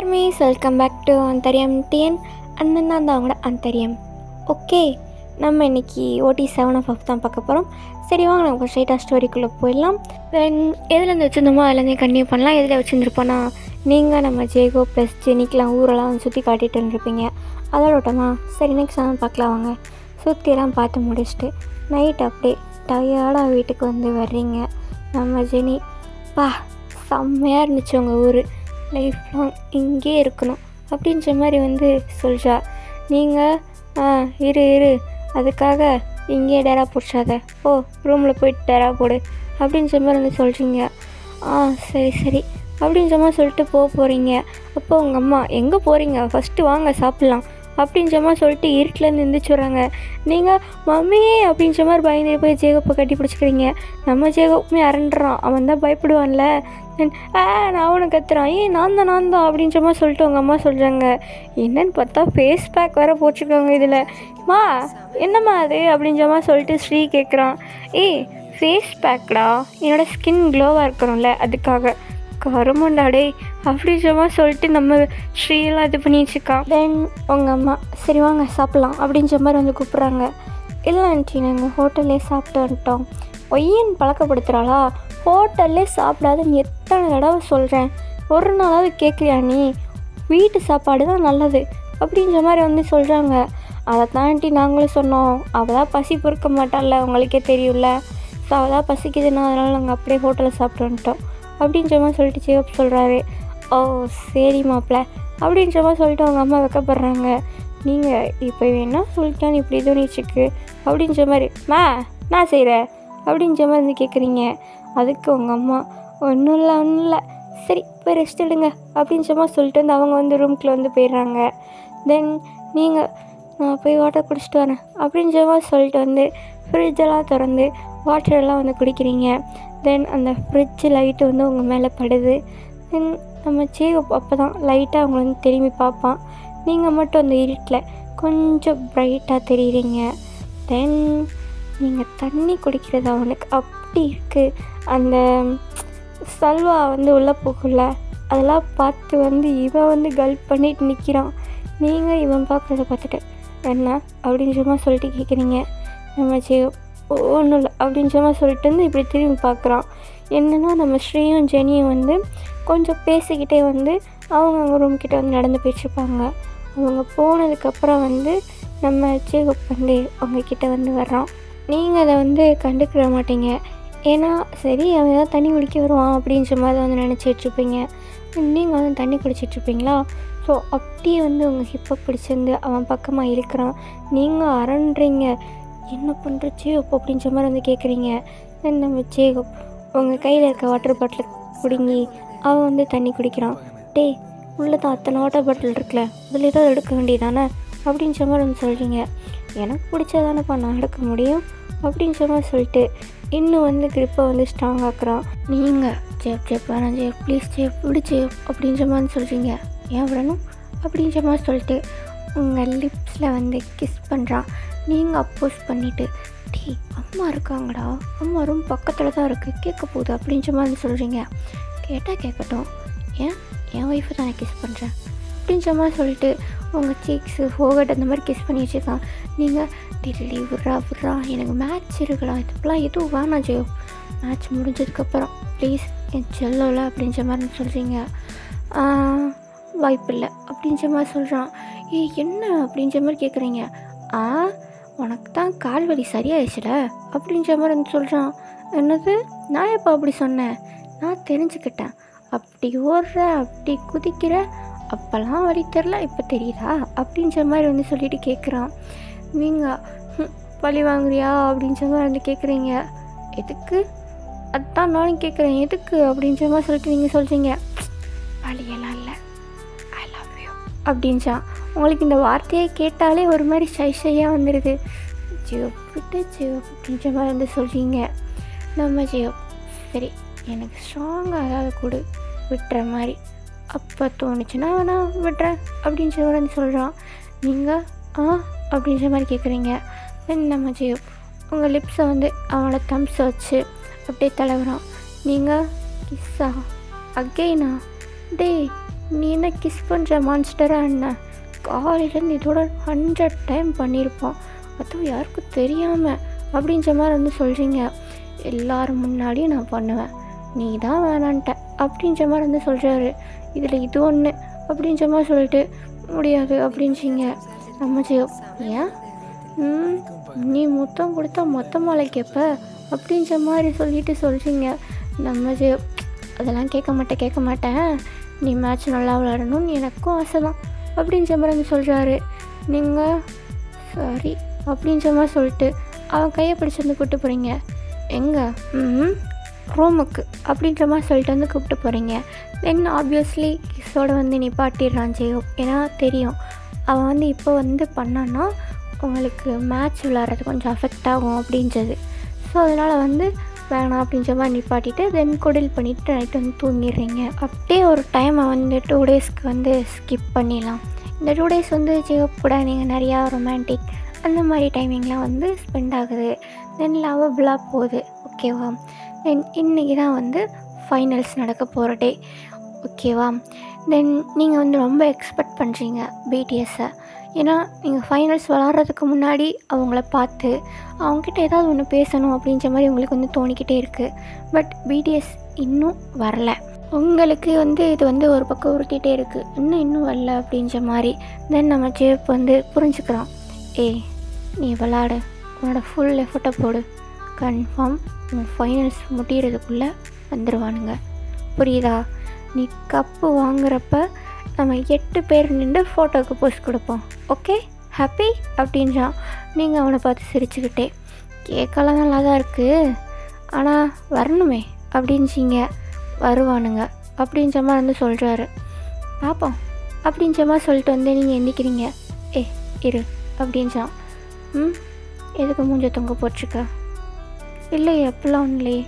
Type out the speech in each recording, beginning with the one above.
Armies welcome back to அந்தரியம் TN அண்ணன் தான் அவங்களோட அந்தரியம். ஓகே, நம்ம இன்றைக்கி ஓடி 7/5 தான் பார்க்க போகிறோம். சரி வாங்க நம்ம ஸ்ட்ரைட்டாக ஸ்டோரிக்குள்ளே போயிடலாம். தென் எதுலேருந்து வச்சுருந்தோமோ அதுலேருந்தே கண்டினியூ பண்ணலாம். எதில் வச்சுருந்துருப்போன்னா, நீங்கள் நம்ம ஜேகோ ப்ளஸ் ஜெனிக்கெலாம் ஊரெல்லாம் சுற்றி காட்டிகிட்டு இருந்திருப்பீங்க. அதோட விட்டோமா, சரி நெக்ஸ்ட் நான் பார்க்கலாம் வாங்க. சுற்றிலாம் பார்த்து முடிச்சுட்டு நைட் அப்படியே டயர்டாக வீட்டுக்கு வந்து வர்றீங்க. நம்ம ஜெனி, பா செம்மையாக இருந்துச்சு உங்கள் ஊர், லைஃப் லாங் இங்கே இருக்கணும் அப்படின்ற மாதிரி வந்து சொல்கிறா. நீங்கள் இரு அதுக்காக இங்கேயே டேரா பிடிச்சாத, ஓ ரூமில் போயிட்டு டேரா போடு அப்படின்ற மாதிரி வந்து சொல்கிறீங்க. சரி அப்படின்ற மாதிரி சொல்லிட்டு போகிறீங்க. அப்போ உங்கள் அம்மா, எங்கே போகிறீங்க, ஃபஸ்ட்டு வாங்க சாப்பிட்லாம் அப்படின்ற மாதிரி சொல்லிட்டு இருட்டிலேருந்து எந்திரிச்சுடுறாங்க. நீங்கள் மம்மியே அப்படின்ற மாதிரி பயந்து போய் ஜேகப்பை கட்டி பிடிச்சிக்கிறீங்க. நம்ம ஜேகப்புமே அரண்டுறான், அவன் தான் பயப்படுவான்ல. நான் அவனை கத்துறான், நான் தான் அப்படின்ற மாதிரி சொல்லிட்டு உங்கள் அம்மா சொல்கிறாங்க. என்னன்னு பார்த்தா ஃபேஸ் பேக் வேறு போட்டிருக்காங்க இதில். என்னம்மா அது அப்படின்ற மாதிரி சொல்லிட்டு ஸ்ரீ கேட்குறான். ஃபேஸ் பேக்டா, என்னோடய ஸ்கின் க்ளோவாக இருக்கணும்ல அதுக்காக. கருமண்டாடே அப்படின்ற மாதிரி சொல்லிட்டு நம்ம ஸ்ரீயெல்லாம் இது பண்ணிட்டுருக்கான். தென் உங்கள் அம்மா, சரி வாங்க சாப்பிட்லாம் அப்படின்ற மாதிரி வந்து கூப்பிட்றாங்க. இல்லை ஆண்டி, நாங்கள் ஹோட்டல்லே சாப்பிட்டு வந்துட்டோம். ஒய்யன் பழக்கப்படுத்துகிறாளா, ஹோட்டல்லே சாப்பிடாதுன்னு எத்தனை தடவை சொல்கிறேன், ஒரு நாளாவது கேட்குறியா நீ? வீட்டு சாப்பாடு தான் நல்லது அப்படின்ற மாதிரி வந்து சொல்கிறாங்க. அதை தாண்டி நாங்களும் சொன்னோம், அவள் தான் பசி பொறுக்க மாட்டாள்ல, உங்களுக்கே தெரியும்ல. ஸோ அவள் தான் பசிக்குதுன்னா அதனால் நாங்கள் அப்படியே ஹோட்டலில் சாப்பிட்டு வந்துட்டோம் அப்படின்ற மாதிரி சொல்லிட்டு ஜேகப் சொல்கிறாரு. ஓ சரி மாப்பிள்ள அப்படின்ற மாதிரி சொல்லிட்டு அவங்க அம்மா வைக்கப்படுறாங்க. நீங்கள் இப்போ வேணா சொல்லிட்டான்னு இப்படி தோணிச்சுக்கு அப்படின்ற மாதிரி, நான் செய்கிறேன் அப்படின்ற மாதிரி வந்து கேட்குறீங்க. அதுக்கு உங்கள் அம்மா, ஒன்றும் இல்லை சரி போய் ரெஸ்ட் எடுங்க அப்படின்ற மாதிரி சொல்லிட்டு வந்து அவங்க வந்து ரூம்குள்ளே வந்து போயிடுறாங்க. தென் நீங்கள், நான் போய் வாட்டர் குடிச்சிட்டு வரேன் அப்படின்ற மாதிரி சொல்லிட்டு வந்து ஃப்ரிட்ஜெல்லாம் திறந்து வாட்டரெல்லாம் வந்து குடிக்கிறீங்க. தென் அந்த ஃப்ரிட்ஜ் லைட்டு வந்து உங்கள் மேலே படுது. தென் நம்ம ஜேகப் அப்போ தான் லைட்டாக அவங்கள வந்து திரும்பி பார்ப்பான். நீங்கள் மட்டும் அந்த இருட்டில் கொஞ்சம் ப்ரைட்டாக தெரியுறீங்க. தென் நீங்கள் தண்ணி குடிக்கிறது அவனுக்கு அப்படி இருக்குது. அந்த சல்வா வந்து உள்ளே போகல, அதெல்லாம் பார்த்து வந்து இவன் வந்து கல்ப் பண்ணிட்டு நிற்கிறான். நீங்கள் இவன் பார்க்குறத பார்த்துட்டு என்ன அப்படின்ற மாதிரி சொல்லிட்டு கேட்குறீங்க. நம்ம ஜேகப் ஒன்றும் இல்லை அப்படின்ற மாதிரி சொல்லிட்டு வந்து இப்படி திரும்பி பார்க்குறான். என்னென்னா நம்ம ஸ்ரீயும் ஜெனியும் வந்து கொஞ்சம் பேசிக்கிட்டே வந்து அவங்க ரூம்கிட்ட வந்து நடந்து போயிட்டுருப்பாங்க. அவங்க போனதுக்கப்புறம் வந்து நம்ம ஜேகப் வந்து அவங்கக்கிட்ட வந்து வர்றான். நீங்கள் அதை வந்து கண்டுக்கிற மாட்டீங்க, ஏன்னா சரி அவன் ஏதாவது தண்ணி குடிக்க வருவான் அப்படின்ற மாதிரி வந்து நினச்சிட்ருப்பீங்க. நீங்கள் வந்து தண்ணி குடிச்சிட்ருப்பீங்களா. ஸோ அப்படியே வந்து உங்கள் ஹிப்பை பிடிச்சிருந்து அவன் பக்கமாக இருக்கிறான். நீங்கள் அரண்டுறீங்க, என்ன பண்ணுற ஜேகப் அப்படின்ற மாதிரி வந்து கேட்குறீங்க. தென் நம்ம ஜேகப் உங்கள் கையில் இருக்க வாட்டர் பாட்டில் பிடுங்கி அவன் வந்து தண்ணி குடிக்கிறான். உள்ளே தான் அத்தனை வாட்டர் பாட்டில் இருக்குல்ல, அதில் ஏதாவது எடுக்க வேண்டியதானே அப்படின்ற மாதிரி வந்து சொல்கிறீங்க. எனக்கு பிடிச்சதானப்பா நான் எடுக்க முடியும் அப்படின்ற மாதிரி சொல்லிட்டு இன்னும் வந்து கிரிப்பை வந்து ஸ்ட்ராங் ஆக்குறான். நீங்கள் ஜேப் வேணாம் ஜேப், ப்ளீஸ் ஜேப் விடு ஜேப் அப்படின்ற மாதிரி சொல்கிறீங்க. ஏன் விடணும் அப்படின்ற மாதிரி சொல்லிட்டு உங்கள் லிப்ஸில் வந்து கிஸ் பண்ணுறான். நீங்கள் அப்போஸ் பண்ணிவிட்டு, அம்மா இருக்காங்கடா, அம்மா ரூம் பக்கத்தில் தான் இருக்குது, கேட்க போகுது அப்படின்ற மாதிரி சொல்கிறீங்க. கேட்டால் கேட்கட்டும், என் ஒய்ஃபை தான் நான் கிஸ் பண்ணுறேன் அப்படின்ற மாதிரி சொல்லிட்டு உங்கள் சீக்ஸு ஃபோகட் அந்த மாதிரி கிஸ் பண்ணி வச்சுருக்கான். நீங்கள் டெல்லி விட்றா எனக்கு மேட்ச் இருக்கலாம், இதுக்கெல்லாம் எதுவும் வேணாம் ஜெயோ, மேட்ச் முடிஞ்சதுக்கப்புறம் ப்ளீஸ் என் செல்லல அப்படின்ற மாதிரி சொல்கிறீங்க. வாய்ப்பில்லை அப்படின்ற மாதிரி சொல்கிறான். என்ன அப்படின்ற மாதிரி கேட்குறீங்க. உனக்கு தான் கால் வலி சரியாயிடுச்சுல அப்படின்ற மாதிரி வந்து சொல்கிறான். என்னது, நான் எப்போ அப்படி சொன்னேன், நான் தெரிஞ்சுக்கிட்டேன், அப்படி ஓடுற அப்படி குதிக்கிற, அப்போல்லாம் வலி தெரில இப்போ தெரியுதா அப்படின்ற மாதிரி வந்து சொல்லிட்டு கேட்குறான். நீங்கள் வலி வாங்குறியா அப்படின்ற மாதிரி வந்து கேட்குறீங்க. எதுக்கு, அதுதான் நானும் கேட்குறேன் எதுக்கு அப்படின்ற மாதிரி சொல்லிட்டு நீங்கள் சொல்கிறீங்க. வலியெல்லாம் இல்லை, ஐ லவ் யூ அப்படின்ச்சான். உங்களுக்கு இந்த வார்த்தையை கேட்டாலே ஒரு மாதிரி ஷையாக வந்துடுது. ஜியோப் அப்படின்ற மாதிரி வந்து சொல்கிறீங்க. நம்ம ஜியோப், சரி எனக்கு ஸ்ட்ராங்காக ஏதாவது கொடு விட்டுற மாதிரி, அப்போ தோணுச்சுன்னா நான் விட்டுறேன் அப்படின்ற மாதிரி வந்து சொல்கிறான். நீங்கள் அப்படின்ற மாதிரி கேட்குறீங்க. தென் நம்ம ஜியோப் உங்கள் லிப்ஸை வந்து அவனோட தம்ஸை வச்சு அப்படியே தடவுறான். நீங்கள் கிஸ்ஸா அகெய்னா, நீ என்ன கிஸ் பண்ணுற மான்ஸ்டராக என்ன? காலையிலேருந்து இதோட 100 டைம் பண்ணியிருப்போம், அதுவும் யாருக்கும் தெரியாமல் அப்படின்ற மாதிரி வந்து சொல்கிறீங்க. எல்லோரும் முன்னாடியும் நான் பண்ணுவேன், நீ தான் வேணான்ட்ட அப்படின்ற மாதிரி வந்து சொல்கிறாரு. இதில் இது ஒன்று அப்படின்ற மாதிரி சொல்லிட்டு முடியாது அப்படின்ச்சிங்க. நம்ம ஜெயோ, ஏன் நீ முத்தம் கொடுத்தா மொத்தமாலை கேட்ப அப்படின்ற மாதிரி சொல்லிட்டு சொல்கிறீங்க. நம்ம ஜெயோ, அதெல்லாம் கேட்க மாட்டேன், நீ மேட்ச் நல்லா விளையாடணும்னு எனக்கும் ஆசை தான் அப்படின்ற மாதிரி வந்து சொல்கிறாரு. நீங்கள் சாரி அப்படின்ற மாதிரி சொல்லிட்டு அவன் கையை பிடிச்சி வந்து கூப்பிட்டு போகிறீங்க. எங்கே? ரூமுக்கு அப்படின்ற மாதிரி சொல்லிட்டு வந்து கூப்பிட்டு போகிறீங்க. தென் ஆப்வியஸ்லி கிஸோடு வந்து நிப்பாட்டிடுறான் ஜெயோ. ஏன்னா தெரியும் அவன் வந்து இப்போ வந்து பண்ணான்னா உங்களுக்கு மேட்ச் விளையாடுறது கொஞ்சம் அஃபெக்ட் ஆகும் அப்படின்றது. ஸோ அதனால் வந்து வேணாம் அப்படின்ற மாதிரி நிப்பாட்டிட்டு தென் குடில் பண்ணிவிட்டு நைட்டு வந்து தூங்கிடுறீங்க. அப்படியே ஒரு டைமை வந்து 2 டேஸ்க்கு வந்து ஸ்கிப் பண்ணிடலாம். இந்த 2 டேஸ் வந்து ஜெயோ கூட நீங்கள் நிறையா ரொமான்டிக் அந்த மாதிரி டைமிங்லாம் வந்து ஸ்பெண்ட் ஆகுது. தென் லவ்வபுளாக போகுது. ஓகேவா? தென் இன்றைக்கி தான் வந்து ஃபைனல்ஸ் நடக்க போகிற டே. ஓகேவா? தென் நீங்கள் வந்து ரொம்ப எக்ஸ்பெக்ட் பண்ணுறீங்க பிடிஎஸ்ஸை. ஏன்னா நீங்கள் ஃபைனல்ஸ் விளாட்றதுக்கு முன்னாடி அவங்கள பார்த்து அவங்கக்கிட்ட ஏதாவது ஒன்று பேசணும் அப்படின்ற மாதிரி உங்களுக்கு வந்து தோணிக்கிட்டே இருக்குது. பட் பிடிஎஸ் இன்னும் வரல. உங்களுக்கு வந்து இது வந்து ஒரு பக்கம் உறுத்திட்டே இருக்குது, இன்னும் வரல அப்படின்ற மாதிரி. தென் நம்ம ஜேப் வந்து புரிஞ்சுக்கிறான். நீ விளாடு, உன்னோட ஃபுல் எஃபர்ட்டை போடு, கன்ஃபார்ம் உன் ஃபைனல்ஸ் முடிகிறதுக்குள்ளே வந்துடுவானுங்க, புரியுதா? நீ கப்பு வாங்குறப்ப நம்ம 8 பேர் நின்று ஃபோட்டோவுக்கு போஸ்ட் கொடுப்போம், ஓகே? ஹாப்பி அப்படின்றான். நீங்கள் அவனை பார்த்து சிரிச்சுக்கிட்டே, கேட்கலாம் நல்லா தான் இருக்குது, ஆனால் வரணுமே அப்படின்ச்சிங்க. வருவானுங்க அப்படின்ற மாதிரி வந்து சொல்கிறாரு. பார்ப்போம் அப்படின்ற மாதிரி சொல்லிட்டு வந்து நீங்கள் எந்திக்கிறீங்க. இரு அப்படின்றான். எதுக்கு மூஞ்ச தொங்க போட்டிருக்க? இல்லையே அப்படிலாம் ஒன்றும் இல்லையே,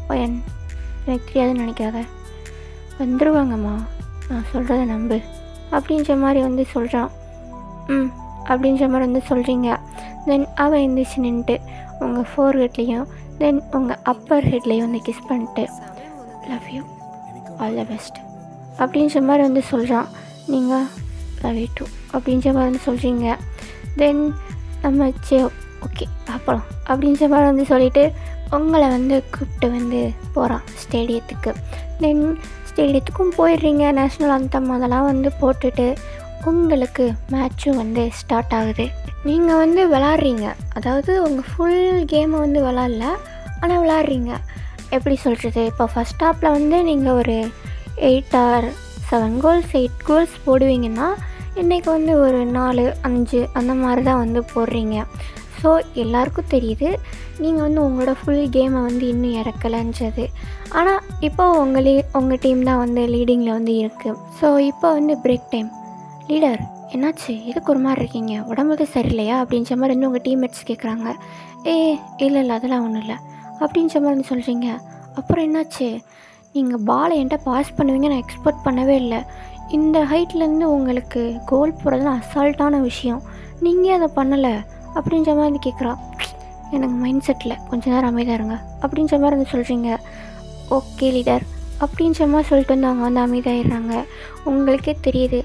எனக்கு தெரியாதுன்னு நினைக்காத, வந்துடுவாங்கம்மா, நான் சொல்கிறத நம்பு அப்படின்ற மாதிரி வந்து சொல்கிறான். அப்படின்ற மாதிரி வந்து சொல்கிறீங்க. தென் அவன் எந்திரிச்சு நின்றுட்டு உங்கள் ஃபோர் ஹெட்லேயும் தென் உங்கள் அப்பர் ஹெட்லேயும் வந்து கிஸ் பண்ணிட்டு love you, all the best அப்படின்ற மாதிரி வந்து சொல்கிறான். நீங்கள் லவ் யூ டூ அப்படின்ற மாதிரி வந்து சொல்கிறீங்க. தென் நம்ம ஓகே பார்ப்போம் அப்படின்ற மாதிரி வந்து சொல்லிவிட்டு உங்களை வந்து கூப்பிட்டு வந்து போகிறான் ஸ்டேடியத்துக்கு. தென் ஸ்டேடியத்துக்கும் போயிடுறீங்க. நேஷ்னல் அந்தம் அதெல்லாம் வந்து போட்டுட்டு உங்களுக்கு மேட்சும் வந்து ஸ்டார்ட் ஆகுது. நீங்கள் வந்து விளாட்றீங்க, அதாவது உங்கள் ஃபுல் கேமை வந்து விளாட்ல, ஆனால் விளாட்றீங்க. எப்படி சொல்கிறது, இப்போ ஃபஸ்ட் ஹாஃபில் வந்து நீங்கள் ஒரு 8 or 7 கோல்ஸ் 8 கோல்ஸ் போடுவீங்கன்னா இன்றைக்கி வந்து ஒரு 4, 5 அந்த மாதிரி தான் வந்து போடுறீங்க. ஸோ எல்லாருக்கும் தெரியுது நீங்கள் வந்து உங்களோட ஃபுல் கேமை வந்து இன்னும் இறக்கலைன்றது. ஆனால் இப்போ உங்கள் டீம் தான் வந்து லீடிங்கில் வந்து இருக்குது. ஸோ இப்போ வந்து பிரேக் டைம். லீடர் என்னாச்சு, எதுக்கு ஒரு மாதிரி இருக்கீங்க, உடம்புக்கு சரியில்லையா அப்படின்ற மாதிரி வந்து உங்கள் டீம்மேட்ஸ் கேட்குறாங்க. இல்லை அதெல்லாம் ஒன்றும் இல்லை அப்படின்ற மாதிரி வந்து சொல்கிறீங்க. அப்புறம் என்னாச்சு, நீங்கள் பாலை என்கிட்ட பாஸ் பண்ணுவீங்க நான் எக்ஸ்பெக்ட் பண்ணவே இல்லை. இந்த ஹைட்லேருந்து உங்களுக்கு கோல் போடுறதுலாம் அசால்ட்டான விஷயம், நீங்கள் அதை பண்ணலை அப்படின்ற மாதிரி கேட்குறா. எனக்கு மைண்ட் செட்டில் கொஞ்ச நேரம் அமைதியாக இருங்க அப்படின்ற மாதிரி வந்து சொல்கிறீங்க. ஓகே லீடர் அப்படின்ற மாதிரி சொல்லிட்டு வந்து அவங்க வந்து அமைதியாகிடுறாங்க. உங்களுக்கே தெரியுது,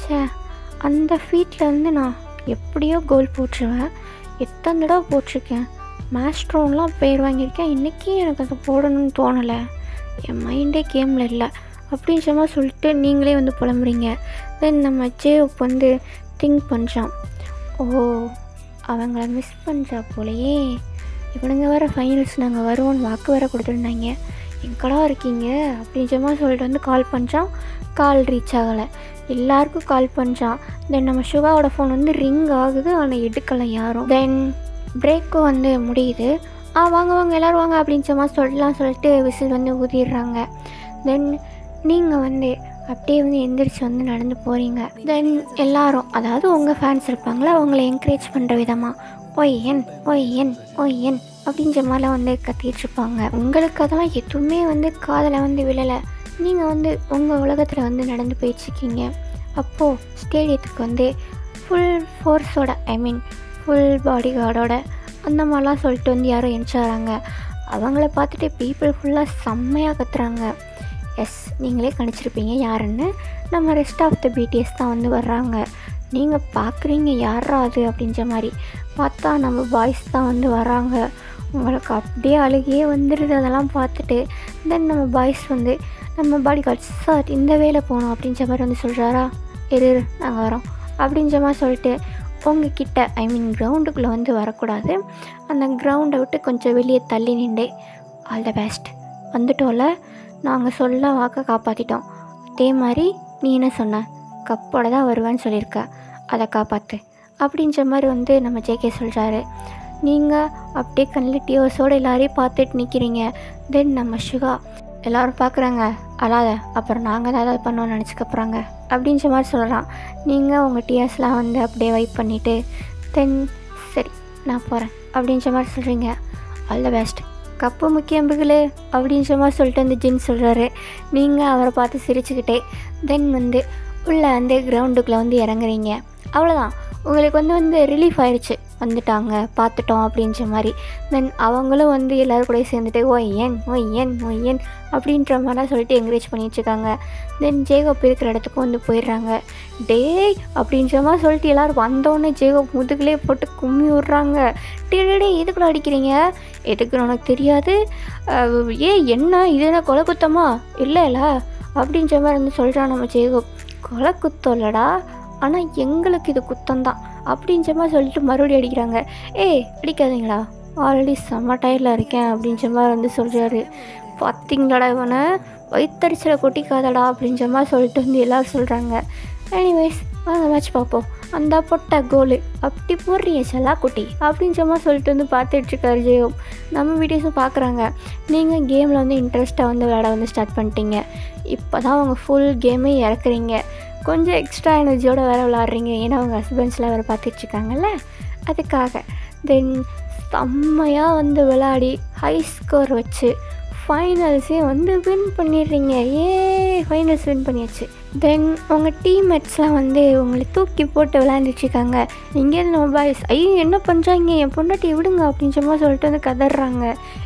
அந்த ஃபீட்டில் வந்து நான் எப்படியோ கோல் போட்டுருவேன், எத்தனை தடவை போட்டிருக்கேன், மேஸ்ட்ரோன்லாம் பேர் வாங்கியிருக்கேன், இன்றைக்கி எனக்கு அதை போடணும்னு தோணலை, என் மைண்டே கேமில் இல்லை அப்படின்ற மாதிரி சொல்லிட்டு நீங்களே வந்து புலம்புறீங்க. தென் நம்ம ஜேப் வந்து திங்க் பண்ணுறான். அவங்கள மிஸ் பண்ணுறா போலையே, இவனுங்க வேறு ஃபைனல்ஸ் நாங்கள் வருவோன்னு வாக்கு வேறு கொடுத்துருந்தாங்க, எங்கடா இருக்கீங்க அப்படின்ற மாதிரி சொல்லிட்டு வந்து கால் பண்ணுறான். கால் ரீச் ஆகலை. எல்லாருக்கும் கால் பண்ணுறான். தென் நம்ம சுகாவோட ஃபோன் வந்து ரிங் ஆகுது, ஆனால் எடுக்கலை யாரும். தென் பிரேக்கும் வந்து முடியுது. வாங்க எல்லோரும் வாங்க அப்படின்ற மாதிரி சொல்லிட்டு விசில் வந்து ஊதிடுறாங்க. தென் நீங்கள் வந்து அப்படியே வந்து எந்திரிச்சு வந்து நடந்து போகிறீங்க. தென் எல்லாரும், அதாவது உங்கள் ஃபேன்ஸ் இருப்பாங்களா, அவங்கள என்கரேஜ் பண்ணுற விதமாக ஒய் என் அப்படின்ற மாதிரிலாம் வந்து கத்திகிட்ருப்பாங்க. உங்களுக்கு அதெல்லாம் எதுவுமே வந்து காதில் வந்து விழலை. நீங்கள் வந்து உங்கள் உலகத்தில் வந்து நடந்து போயிட்டுருக்கீங்க. அப்போது ஸ்டேடியத்துக்கு வந்து ஃபுல் ஃபோர்ஸோட ஃபுல் பாடி கார்டோட அந்த மாதிரிலாம் சொல்லிட்டு வந்து யாரும் என்ச்சாராங்க. அவங்கள பார்த்துட்டு பீப்புள் ஃபுல்லாக செம்மையாக கத்துறாங்க. எஸ், நீங்களே கணிச்சிருப்பீங்க யாருன்னு. நம்ம ரெஸ்ட் ஆஃப் த பிடிஎஸ் தான் வந்து வர்றாங்க. நீங்கள் பார்க்குறீங்க யாரா அது அப்படின்ற மாதிரி. பார்த்தா நம்ம பாய்ஸ் தான் வந்து வராங்க. உங்களுக்கு அப்படியே அழுகையே வந்துடுது அதெல்லாம் பார்த்துட்டு. தென் நம்ம பாய்ஸ் வந்து நம்ம பாடி கார்ட்ஸ், சார் இந்த வேலை போகணும் அப்படின்ற மாதிரி வந்து சொல்கிறாரா, இரு நாங்கள் வரோம் அப்படின்ற மாதிரி சொல்லிட்டு உங்ககிட்ட ஐ மீன் கிரவுண்டுக்குள்ளே வந்து வரக்கூடாது, அந்த கிரவுண்டை விட்டு கொஞ்சம் வெளியே தள்ளி நின்று ஆல் த பெஸ்ட், வந்துட்டோம்ல, நாங்கள் சொல்ல வாக்க காப்பாற்றிட்டோம், அதே மாதிரி நீ என்ன சொன்ன, கப்போட தான் வருவேன்னு சொல்லியிருக்க, அதை காப்பாற்று அப்படின்ற மாதிரி வந்து நம்ம ஜேகே சொல்கிறாரு. நீங்கள் அப்படியே கண்ணில் டியோஸோடு எல்லாரையும் பார்த்துட்டு நிற்கிறீங்க. தென் நம்ம சுகா எல்லோரும் பார்க்குறாங்க, அழாத, அப்புறம் நாங்கள் தான் ஏதாவது பண்ணோன்னு நினச்சிக்க போகிறாங்க அப்படின்ற மாதிரி சொல்லலாம். நீங்கள் உங்கள் டியர்ஸ்லாம் வந்து அப்படியே வைப் பண்ணிவிட்டு தென் சரி நான் போகிறேன் அப்படின்ற மாதிரி சொல்கிறீங்க. ஆல் த பெஸ்ட், கப்பு முக்கியம் பிகிலே அப்படின்ற மாதிரி சொல்லிட்டு வந்து ஜின் சொல்கிறாரு. நீங்கள் அவரை பார்த்து சிரிச்சுக்கிட்டே தென் வந்து உள்ளே வந்து கிரவுண்டுக்குள்ளே வந்து இறங்குறீங்க. அவ்வளோதான், உங்களுக்கு வந்து ரிலீஃப் ஆகிடுச்சு, வந்துட்டாங்க பார்த்துட்டோம் அப்படின்ற மாதிரி. தென் அவங்களும் வந்து எல்லோரும் கூட சேர்ந்துட்டு ஒய்யன் ஒய்யன் ஒய்யன் அப்படின்ற மாதிரிலாம் சொல்லிட்டு என்கரேஜ் பண்ணிகிட்ருக்காங்க. தென் ஜேகப் இருக்கிற இடத்துக்கும் வந்து போயிடுறாங்க. டேய் அப்படின்ற மாதிரி சொல்லிட்டு எல்லோரும் வந்தோடனே ஜேகப் முதுகுலே போட்டு கும்மி விட்றாங்க. டே எதுக்குள்ள அடிக்கிறீங்க, எதுக்குன்னு உனக்கு தெரியாது, என்ன இது என்ன கொலை குத்தமா, இல்லை அப்படின்ற மாதிரி வந்து சொல்கிறான் நம்ம ஜேகப். கொலை குத்தம் இல்லைடா, ஆனால் எங்களுக்கு இது குத்தம்தான் அப்படின்ற மாதிரி சொல்லிட்டு மறுபடியும் அடிக்கிறாங்க. அடிக்காதீங்களா, ஆல்ரெடி செம்ம டயரில் இருக்கேன் அப்படின்ற மாதிரி வந்து சொல்கிறாரு. பார்த்தீங்களாடா இவனை, வயிற்றறிச்சலை கொட்டிக்காதடா அப்படின்ற மாதிரி சொல்லிட்டு வந்து எல்லோரும் சொல்கிறாங்க. எனிவேஸ் அந்த மேட்ச் பார்ப்போம். அந்த பொட்டை கோலு அப்படி போடுறீங்க செல்லா குட்டி அப்படின்ற மாதிரி சொல்லிட்டு வந்து பார்த்துட்ருக்காரு ஜெயம். நம்ம வீடியோஸும் பார்க்குறாங்க. நீங்கள் கேமில் வந்து இன்ட்ரெஸ்ட்டாக வந்து விளையாட வந்து ஸ்டார்ட் பண்ணிட்டீங்க. இப்போ தான் அவங்க ஃபுல் கேமே இறக்குறீங்க. கொஞ்சம் எக்ஸ்ட்ரா எனர்ஜியோடு வேறு விளாட்றீங்க, ஏன்னா அவங்க ஹஸ்பண்ட்ஸ்லாம் வேறு பார்த்துட்ருக்காங்கல்ல, அதுக்காக. தென் செம்மையாக வந்து விளையாடி ஹை ஸ்கோர் வச்சு ஃபைனல்ஸே வந்து வின் பண்ணிடுறீங்க. ஃபைனல்ஸ் வின் பண்ணியாச்சு. தென் உங்கள் டீம்மேட்ஸ்லாம் வந்து உங்களை தூக்கி போட்டு விளையாண்டுட்ருக்காங்க. இங்கேருந்து நம்ம பாய்ஸ் ஐயோ என்ன பண்ணுறாங்க, என் பொண்டாட்டி விடுங்க அப்படின்ற மாதிரி சொல்லிட்டு வந்து கதறாங்க.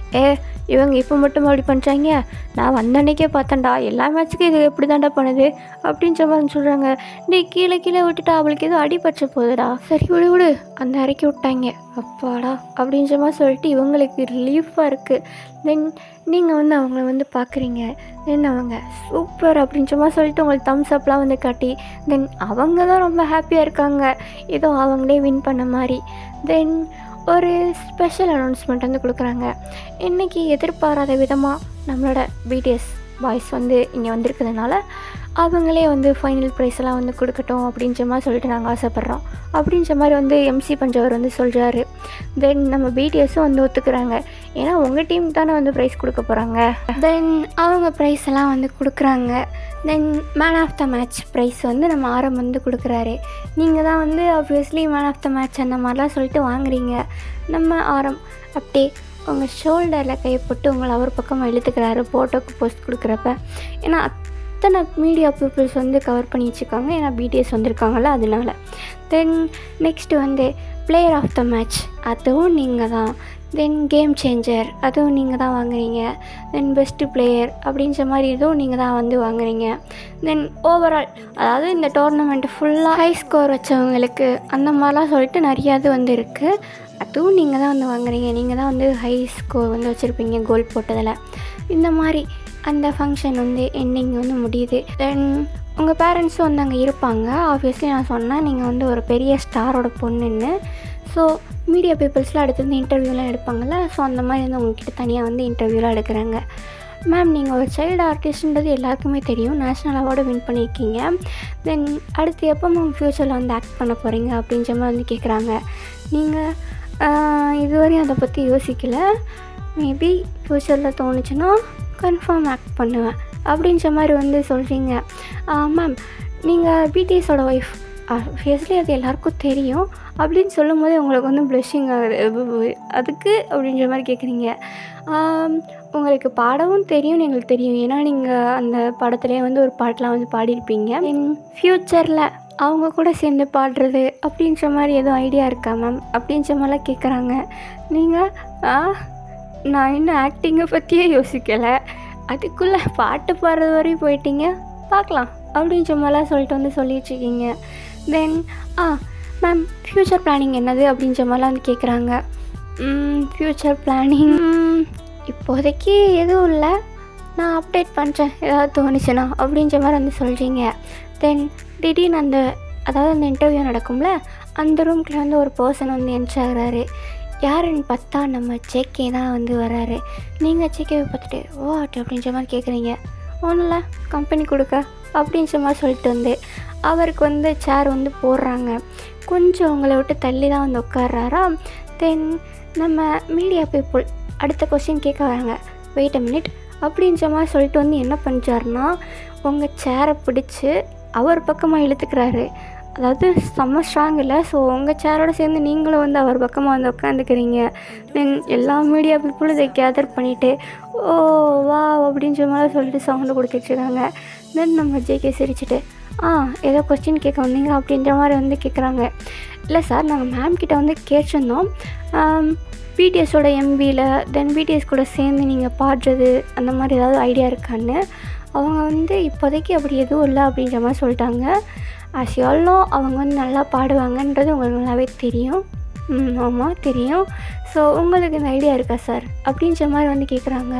இவங்க இப்போ மட்டும் அப்படி பண்ணுறாங்க, நான் வந்த அன்றைக்கே பார்த்தேன்டா, எல்லா மேட்ச்சுக்கும் இது எப்படி தாண்டா பண்ணுது அப்படின்ற மாதிரி சொல்கிறாங்க. நீ கீழே விட்டுட்டா அவளுக்கு எதுவும் அடிபற்ற போகுதுடா, சரி விடு அந்த இறக்கி விட்டாங்க, அப்பாடா அப்படின்ற மாதிரி சொல்லிட்டு இவங்களுக்கு ரிலீஃபாக இருக்குது. தென் நீங்கள் வந்து அவங்கள வந்து பார்க்குறீங்க. தென் அவங்க சூப்பர் அப்படின்ற மாதிரி சொல்லிட்டு உங்களுக்கு தம்ஸ் அப்லாம் வந்து காட்டி தென் அவங்க தான் ரொம்ப ஹாப்பியாக இருக்காங்க, ஏதோ அவங்களே வின் பண்ண மாதிரி. தென் ஒரு ஸ்பெஷல் அனௌன்ஸ்மெண்ட் வந்து கொடுக்குறாங்க. இன்றைக்கி எதிர்பாராத விதமாக நம்மளோட பிடிஎஸ் பாய்ஸ் வந்து இங்கே வந்திருக்கிறதுனால அவங்களே வந்து ஃபைனல் ப்ரைஸ் எல்லாம் வந்து கொடுக்கட்டும் அப்படின்ற மாதிரி சொல்லிட்டு நாங்கள் ஆசைப்பட்றோம் அப்படின்ற மாதிரி வந்து எம்சி பஞ்சவர் வந்து சொல்கிறாரு. தென் நம்ம பிடிஎஸும் வந்து ஒத்துக்கிறாங்க, ஏன்னா உங்கள் டீம் தானே வந்து ப்ரைஸ் கொடுக்க போகிறாங்க. தென் அவங்க ப்ரைஸ் எல்லாம் வந்து கொடுக்குறாங்க. Then man of the match prize வந்து நம்ம ஆரம் வந்து கொடுக்குறாரு. நீங்கள் தான் வந்து obviously man of the match அந்த மாதிரிலாம் சொல்லிட்டு வாங்குறீங்க. நம்ம ஆரம் அப்படியே உங்கள் ஷோல்டரில் கையை போட்டு உங்களை அவர் பக்கம் இழுத்துக்கிறாரு ஃபோட்டோக்கு போஸ்ட் கொடுக்குறப்ப. ஏன்னா அத்தனை மீடியா பீப்புள்ஸ் வந்து கவர் பண்ணி வச்சுருக்காங்க, ஏன்னா பிடிஎஸ் வந்திருக்காங்கள்ல அதனால. தென் நெக்ஸ்ட்டு வந்து பிளேயர் ஆஃப் த மேட்ச் அதுவும் நீங்கள் தான். தென் கேம் சேஞ்சர் அதுவும் நீங்கள் தான் வாங்குறீங்க. தென் பெஸ்ட்டு பிளேயர் அப்படின்ற மாதிரி இதுவும் நீங்கள் தான் வந்து வாங்குறீங்க. தென் ஓவரால் அதாவது இந்த டோர்னமெண்ட்டு ஃபுல்லாக ஹை ஸ்கோர் வச்சவங்களுக்கு அந்த மாதிரிலாம் சொல்லிட்டு நிறையா இது வந்து இருக்குது, அதுவும் நீங்கள் தான் வந்து வாங்குறீங்க. நீங்கள் தான் வந்து ஹை ஸ்கோர் வந்து வச்சுருப்பீங்க கோல் போட்டதில். இந்த மாதிரி அந்த ஃபங்க்ஷன் வந்து எண்டிங் வந்து முடியுது. தென் உங்கள் பேரண்ட்ஸும் வந்து அங்கே இருப்பாங்க. ஆப்வியஸ்லி நான் சொன்னேன் நீங்கள் வந்து ஒரு பெரிய ஸ்டாரோட பொண்ணுன்னு. ஸோ மீடியா பீப்புள்ஸ்லாம் அடுத்து வந்து இன்டர்வியூலாம் எடுப்பாங்கள்ல, ஸோ அந்த மாதிரி வந்து உங்கள்கிட்ட தனியாக வந்து இன்டர்வியூலாம் எடுக்கிறாங்க. மேம் நீங்கள் ஒரு சைல்டு ஆர்டிஸ்ட்ன்றது எல்லாருக்குமே தெரியும், நேஷ்னல் அவார்டு வின் பண்ணியிருக்கீங்க. தென் அடுத்து எப்போ மேம் ஃப்யூச்சரில் வந்து ஆக்ட் பண்ண போகிறீங்க அப்படின்ற மாதிரி வந்து கேட்குறாங்க. நீங்கள் இதுவரையும் அதை பற்றி யோசிக்கலை, மேபி ஃப்யூச்சரில் தோணுச்சுன்னா கன்ஃபார்ம் ஆக்ட் பண்ணுவேன் அப்படின்ற மாதிரி வந்து சொல்கிறீங்க. மேம் நீங்கள் பிடிஎஸோட ஒய்ஃப், ஆப்வியஸ்லி அது எல்லாருக்கும் தெரியும் அப்படின்னு சொல்லும் போதே உங்களுக்கு வந்து ப்ளஷிங் ஆகுது, அதுக்கு அப்படின்ற மாதிரி கேட்குறீங்க. உங்களுக்கு பாடவும் தெரியும்னு எங்களுக்கு தெரியும், ஏன்னா நீங்கள் அந்த படத்துலேயே வந்து ஒரு பாட்டெலாம் வந்து பாடியிருப்பீங்க. இன் ஃப்யூச்சரில் அவங்க கூட சேர்ந்து பாடுறது அப்படின்ற மாதிரி எதுவும் ஐடியா இருக்கா மேம் அப்படின்ற மாதிரிலாம் கேட்குறாங்க. நீங்கள் நான் இன்னும் ஆக்டிங்கை பற்றியே யோசிக்கலை, அதுக்குள்ளே பாட்டு பாடுறது வரையும் போயிட்டீங்க, பார்க்கலாம் அப்படின்னு சும்மாலாம் சொல்லிட்டு வந்து சொல்லிட்டுருக்கீங்க. தென் மேம் ஃப்யூச்சர் பிளானிங் என்னது அப்படின்ற மாதிரிலாம் வந்து கேட்குறாங்க. ஃப்யூச்சர் பிளானிங் இப்போதைக்கு எதுவும் இல்லை, நான் அப்டேட் பண்ணுறேன் ஏதாவது தோணுச்சுன்னா அப்படின்ற மாதிரி வந்து சொல்கிறீங்க. தென் திடீர்னு அதாவது அந்த இன்டர்வியூ நடக்கும்ல, அந்த ரூம்குள்ளே வந்து ஒரு பர்சன் வந்து என்ட்ரு ஆகிறாரு. யாருன்னு பார்த்தா நம்ம ஜேகே தான் வந்து வராரு. நீங்கள் ஜேகேவை பார்த்துட்டு வாட் அப்படின்ற மாதிரி கேட்குறீங்க. ஒன்றும் இல்லை, கம்பெனி கொடுக்க அப்படின்ற மாதிரி சொல்லிட்டு வந்து அவருக்கு வந்து சேர் வந்து போடுறாங்க. கொஞ்சம் உங்களை விட்டு தள்ளி தான் வந்து உட்கார்றாரா. தென் நம்ம மீடியா பீப்புள் அடுத்த கொஸ்டின் கேட்க வராங்க. வெயிட் அ மினிட் அப்படின்ற மாதிரி சொல்லிட்டு வந்து என்ன பண்ணுறாருன்னா, உங்கள் சேரை பிடிச்சி அவர் பக்கமாக இழுத்துக்கிறாரு. அதாவது செம்ம ஸ்ட்ராங் இல்லை. ஸோ உங்கள் சேரோடு சேர்ந்து நீங்களும் வந்து அவர் பக்கமாக வந்து உட்காந்துக்கிறீங்க. தென் எல்லா மீடியா பீப்புளும் இதை கேதர் பண்ணிவிட்டு ஓ வா அப்படின்ற மாதிரி சொல்லிட்டு சவுண்டு கொடுத்துட்ருக்காங்க. தென் நம்ம ஜேகே சிரிச்சுட்டு ஏதோ கொஸ்டின் கேட்க வந்தீங்க அப்படின்ற மாதிரி வந்து கேட்குறாங்க. இல்லை சார், நாங்கள் மேம் கிட்ட வந்து கேட்டிருந்தோம் பிடிஎஸோட எம்பியில் தென் பிடிஎஸ் கூட சேர்ந்து நீங்கள் பாடுறது அந்த மாதிரி ஏதாவது ஐடியா இருக்கான்னு. அவங்க வந்து இப்போதைக்கு அப்படி எதுவும் இல்லை அப்படின்ற மாதிரி சொல்லிட்டாங்க. ஆஸ் எவ்வளோ அவங்க வந்து நல்லா பாடுவாங்கன்றது உங்களுக்கு நல்லாவே தெரியும். ஆமாம் தெரியும். ஸோ உங்களுக்கு இந்த ஐடியா இருக்கா சார் அப்படின்ற மாதிரி வந்து கேட்குறாங்க.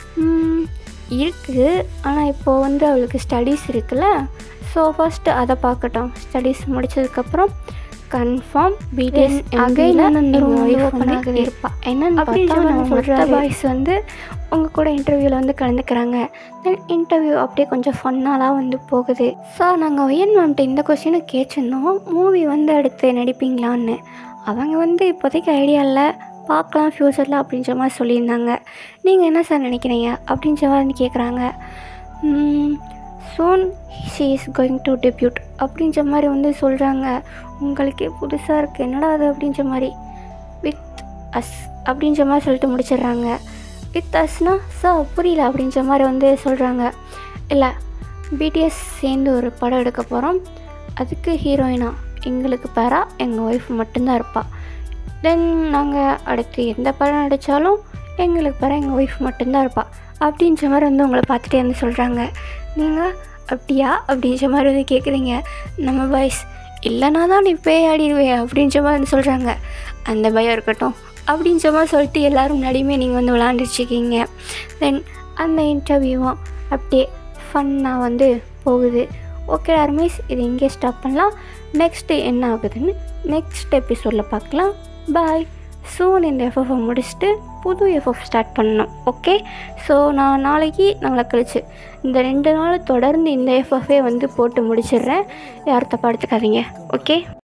இருக்குது, ஆனால் இப்போது வந்து அவளுக்கு ஸ்டடீஸ் இருக்குல்ல, ஸோ ஃபஸ்ட்டு அதை பார்க்கட்டும். ஸ்டடீஸ் முடித்ததுக்கப்புறம் கன்ஃபார்ம் பிடிஎஸ் அகைன் அந்த ரூம் ஓப்பன் ஆகுது இருப்பா என்னென்னு பார்த்தா சொல்கிற பாய்ஸ் வந்து உங்கள் கூட இன்டர்வியூவில் வந்து கலந்துக்கிறாங்க. தென் இன்டர்வியூ அப்படியே கொஞ்சம் ஃபன்னாலாம் வந்து போகுது. சார், நாங்கள் ஒயன் மேம்கிட்ட இந்த கொஸ்டினை கேட்டிருந்தோம், மூவி வந்து அடுத்து நடிப்பீங்களான்னு. அவங்க வந்து இப்போதைக்கு ஐடியா இல்லை, பார்க்கலாம் ஃப்யூச்சரில் அப்படின்ற மாதிரி சொல்லியிருந்தாங்க. நீங்கள் என்ன சார் நினைக்கிறீங்க அப்படின்ற மாதிரி வந்து கேட்குறாங்க. Soon she is going to debut அப்படின்ற மாதிரி வந்து சொல்கிறாங்க. உங்களுக்கே புதுசாக இருக்குது, என்னடா அது அப்படின்ற மாதிரி. வித் அஸ் அப்படின்ற மாதிரி சொல்லிட்டு முடிச்சிடுறாங்க. வித் அஸ்னா சார் புரியல அப்படின்ற மாதிரி வந்து சொல்கிறாங்க. இல்லை, பிடிஎஸ் சேர்ந்து ஒரு படம் எடுக்க போகிறோம், அதுக்கு ஹீரோயினா எங்களுக்கு பேரா எங்கள் ஒய்ஃப் மட்டும்தான் இருப்பாள். தென் நாங்கள் அடுத்து எந்த படம் நடித்தாலும் எங்களுக்கு பேரா எங்கள் ஒய்ஃப் மட்டும்தான் இருப்பாள் அப்படின்ற மாதிரி வந்து உங்களை பார்த்துட்டே வந்து சொல்கிறாங்க. நீங்கள் அப்படியா அப்படின்ற மாதிரி வந்து கேட்குறீங்க. நம்ம பாய்ஸ் இல்லைனா தான் நீ பேய் ஆடிடுவேன் அப்படின்ற மாதிரி வந்து சொல்கிறாங்க. அந்த பயம் இருக்கட்டும் அப்படின்ற மாதிரி சொல்லிட்டு எல்லோரும் முன்னாடியுமே நீங்கள் வந்து விளாண்டுருச்சிக்கிங்க. தென் அந்த இன்டர்வியூவும் அப்படியே ஃபன்னாக வந்து போகுது. ஓகே ரமேஷ், இது இங்கே ஸ்டாப் பண்ணலாம். நெக்ஸ்ட்டு என்ன ஆகுதுன்னு நெக்ஸ்ட் எபிசோடில் பார்க்கலாம். பாய். சூன் இந்த எஃப்எஃப்ஐ முடிச்சுட்டு புது எஃப்எஃப் ஸ்டார்ட் பண்ணணும். ஓகே, ஸோ நான் நாளைக்கு நாளை கழிச்சு இந்த 2 நாள் தொடர்ந்து இந்த எஃப்எஃப்ஐ வந்து போட்டு முடிச்சிடுறேன். யாரும் தப்பாக எடுத்துக்காதீங்க. ஓகே.